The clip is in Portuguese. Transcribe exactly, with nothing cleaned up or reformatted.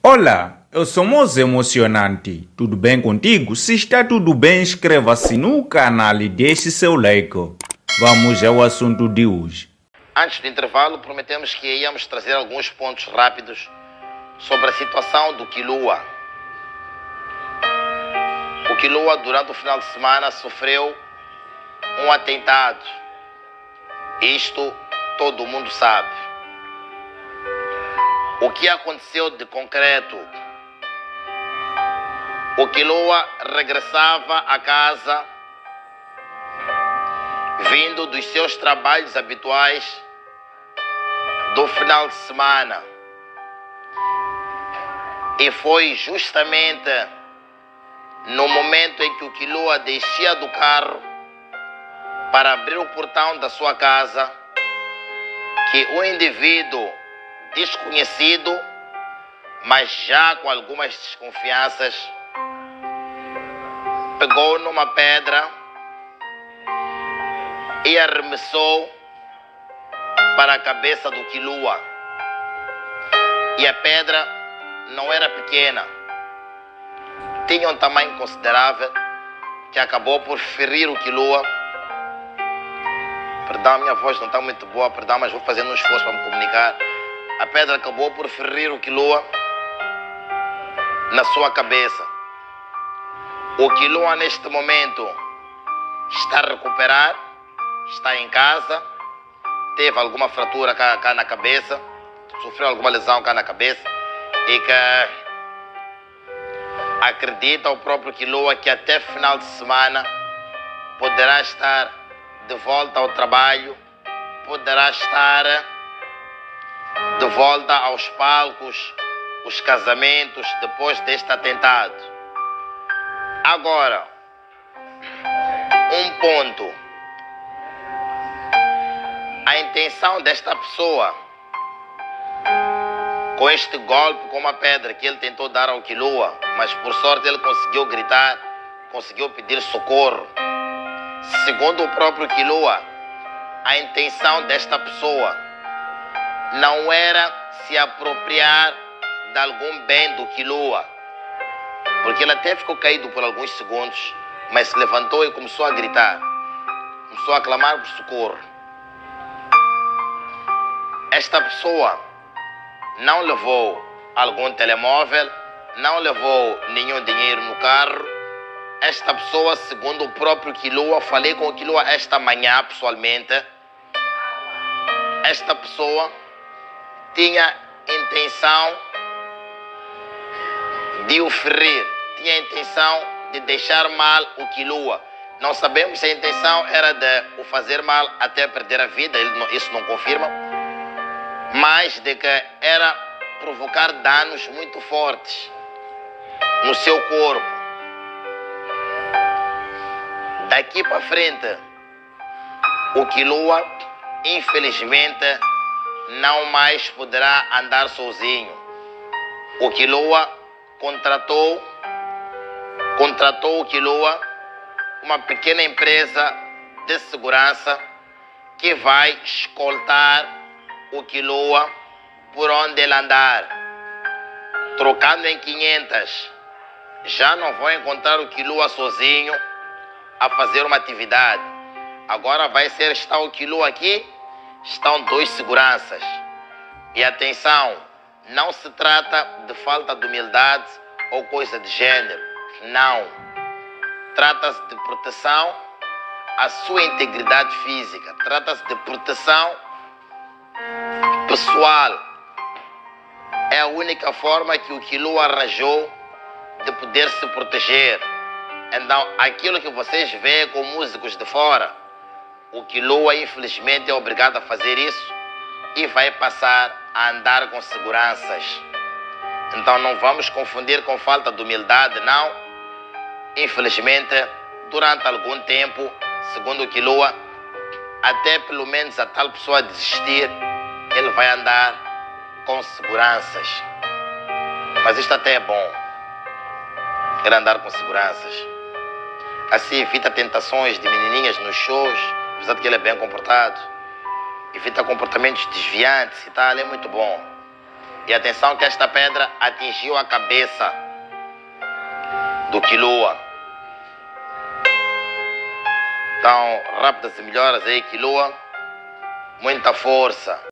Olá, eu sou Moze Emocionante. Tudo bem contigo? Se está tudo bem, inscreva-se no canal e deixe seu like. Vamos ao assunto de hoje. Antes do intervalo, prometemos que íamos trazer alguns pontos rápidos sobre a situação do Quilua. O Quilua, durante o final de semana, sofreu um atentado. Isto todo mundo sabe. O que aconteceu de concreto? O Quilua regressava a casa vindo dos seus trabalhos habituais do final de semana. E foi justamente no momento em que o Quilua descia do carro para abrir o portão da sua casa que o indivíduo desconhecido, mas já com algumas desconfianças, pegou numa pedra e arremessou para a cabeça do Quilua. E a pedra não era pequena, tinha um tamanho considerável que acabou por ferir o Quilua. Perdão, minha voz não está muito boa, perdão, mas vou fazendo um esforço para me comunicar. A pedra acabou por ferir o Quilua na sua cabeça. O Quilua neste momento está a recuperar, está em casa, teve alguma fratura cá, cá na cabeça, sofreu alguma lesão cá na cabeça e que acredita o próprio Quilua que até final de semana poderá estar de volta ao trabalho, poderá estar de volta aos palcos, os casamentos, depois deste atentado. Agora, um ponto. A intenção desta pessoa, com este golpe com uma pedra que ele tentou dar ao Quilua, mas por sorte ele conseguiu gritar, conseguiu pedir socorro. Segundo o próprio Quilua, a intenção desta pessoa não era se apropriar de algum bem do Quilua, porque ele até ficou caído por alguns segundos, mas se levantou e começou a gritar, começou a clamar por socorro. Esta pessoa não levou algum telemóvel, não levou nenhum dinheiro no carro. Esta pessoa, segundo o próprio Quilua, falei com o Quilua esta manhã pessoalmente, esta pessoa tinha intenção de o ferir, tinha intenção de deixar mal o Quilua. Não sabemos se a intenção era de o fazer mal até perder a vida, ele não, isso não confirma, mas de que era provocar danos muito fortes no seu corpo. Daqui para frente, o Quilua, infelizmente, não mais poderá andar sozinho. O Quilua contratou, contratou o Quilua uma pequena empresa de segurança que vai escoltar o Quilua por onde ele andar. Trocando em quinhentas, já não vão encontrar o Quilua sozinho a fazer uma atividade. Agora vai ser, está o Quilua aqui, estão dois seguranças. E atenção, não se trata de falta de humildade ou coisa de gênero. Não. Trata-se de proteção à sua integridade física. Trata-se de proteção pessoal. É a única forma que o Quilua arranjou de poder se proteger. Então, aquilo que vocês veem com músicos de fora, o Quilua, infelizmente, é obrigado a fazer isso e vai passar a andar com seguranças. Então, não vamos confundir com falta de humildade, não. Infelizmente, durante algum tempo, segundo o Quilua, até pelo menos a tal pessoa desistir, ele vai andar com seguranças. Mas isto até é bom, ele andar com seguranças. Assim evita tentações de menininhas nos shows, apesar de que ele é bem comportado. Evita comportamentos desviantes e tal, é muito bom. E atenção que esta pedra atingiu a cabeça do Quiloa. Então, rápidas e melhoras aí, Quiloa. Muita força.